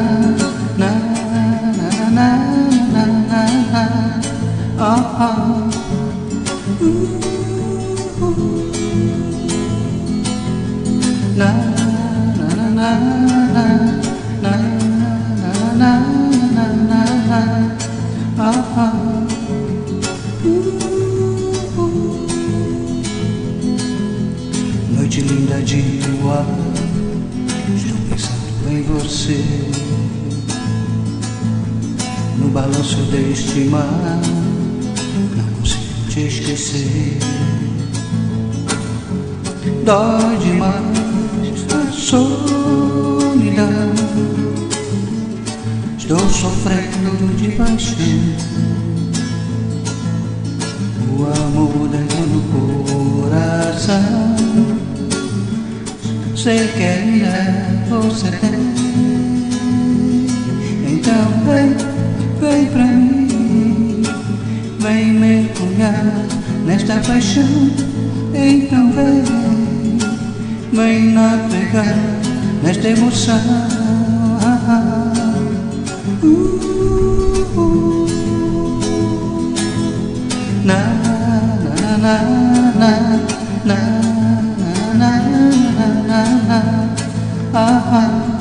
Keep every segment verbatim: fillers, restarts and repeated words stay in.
na na na na na na, oh, oh. Na na na na na na na na na na, oh, oh. Noite linda de luar, estou pensando em você. No balanço deste mar, não consigo te esquecer. Dói demais a solidão, estou sofrendo de paixão. O amor dentro do coração, sei que ainda você tem. Então vem, vem pra mim, vem mergulhar nesta paixão. Então vem, vem navegar nesta emoção. uh, uh. Na na na na na na na na na na, ah, ah.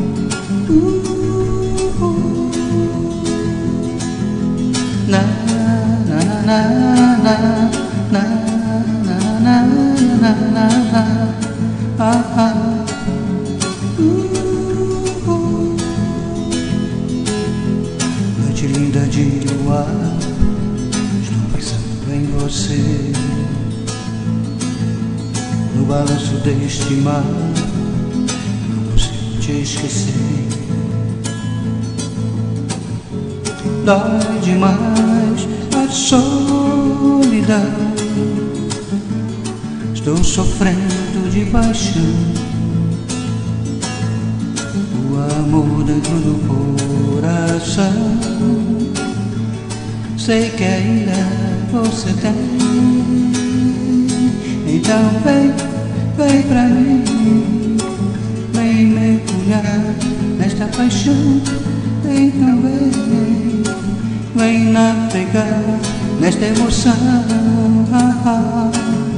uh, uh. Na na na na na na na na na na, ah, ah. uh, uh. Noite linda de luar, estou pensando em você. No balanço deste mar, não consigo te esquecer. Dói demais a solidão, estou sofrendo de paixão. O amor dentro do coração, sei que ainda você tem. Então vem, vem pra mim, vem mergulhar nesta paixão. Então vem, vem navegar nesta emoção. ah, ah.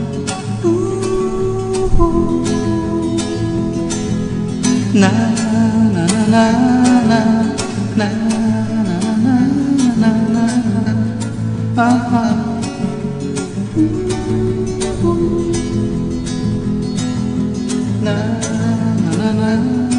uh, uh. Na na na na na na na na na na, ah, ah. Na na na na